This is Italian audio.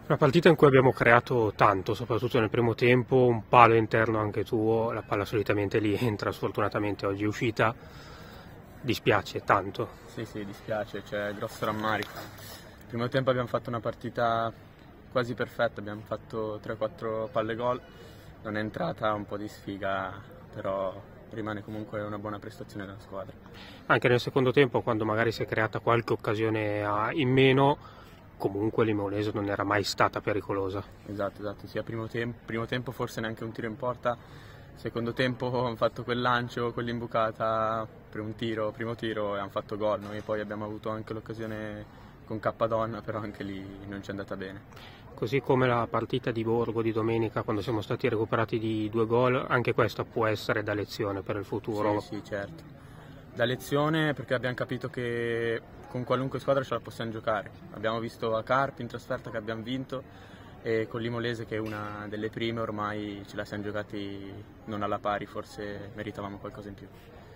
Una partita in cui abbiamo creato tanto, soprattutto nel primo tempo, un palo interno anche tuo, la palla solitamente lì entra, sfortunatamente oggi è uscita, dispiace tanto. Sì, sì, dispiace, c'è grosso rammarico. Il primo tempo abbiamo fatto una partita quasi perfetta, abbiamo fatto 3-4 palle gol, non è entrata, un po' di sfiga, però rimane comunque una buona prestazione della squadra. Anche nel secondo tempo, quando magari si è creata qualche occasione in meno, comunque l'Imonese non era mai stata pericolosa. Esatto, esatto, sia primo tempo forse neanche un tiro in porta, secondo tempo hanno fatto quel lancio, quell'imbucata per un tiro, primo tiro e hanno fatto gol. Noi poi abbiamo avuto anche l'occasione con Cappadonna, però anche lì non ci è andata bene. Così come la partita di Borgo di domenica, quando siamo stati recuperati di 2 gol, anche questa può essere da lezione per il futuro. Sì, sì, certo. Da lezione perché abbiamo capito che con qualunque squadra ce la possiamo giocare. Abbiamo visto a Carpi in trasferta che abbiamo vinto e con l'Imolese che è una delle prime ormai ce la siamo giocati non alla pari, forse meritavamo qualcosa in più.